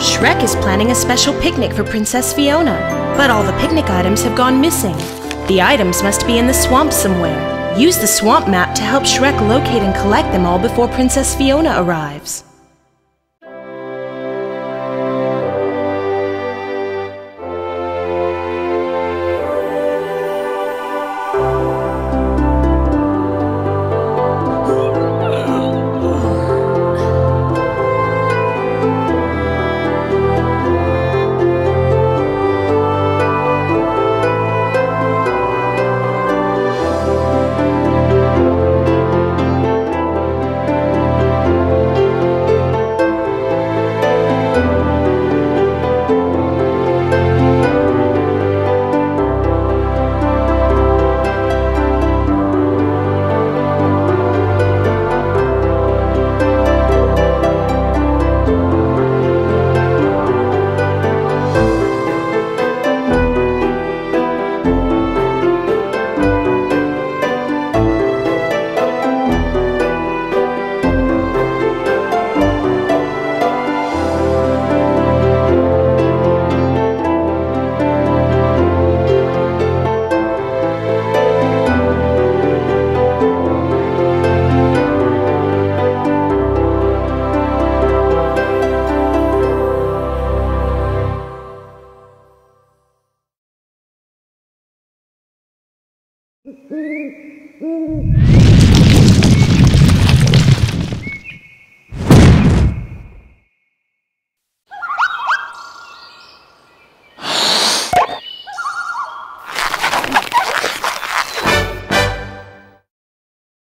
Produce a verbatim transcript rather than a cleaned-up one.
Shrek is planning a special picnic for Princess Fiona, but all the picnic items have gone missing. The items must be in the swamp somewhere. Use the swamp map to help Shrek locate and collect them all before Princess Fiona arrives.